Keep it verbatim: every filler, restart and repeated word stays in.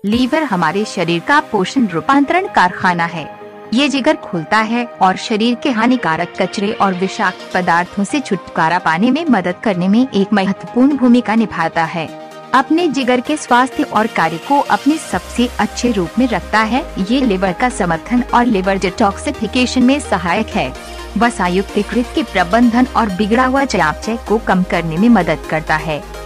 Liver हमारे शरीर का पोषण रूपांतरण कारखाना है। ये जिगर खोलता है और शरीर के हानिकारक कचरे और विषाक्त पदार्थों से छुटकारा पाने में मदद करने में एक महत्वपूर्ण भूमिका निभाता है। अपने जिगर के स्वास्थ्य और कार्य को अपने सबसे अच्छे रूप में रखता है। ये लिवर का समर्थन और लिवर डिटॉक्सिफिकेशन में सहायक है। वसायुक्त यकृत के प्रबंधन और बिगड़ा हुआ चयापचय को कम करने में मदद करता है।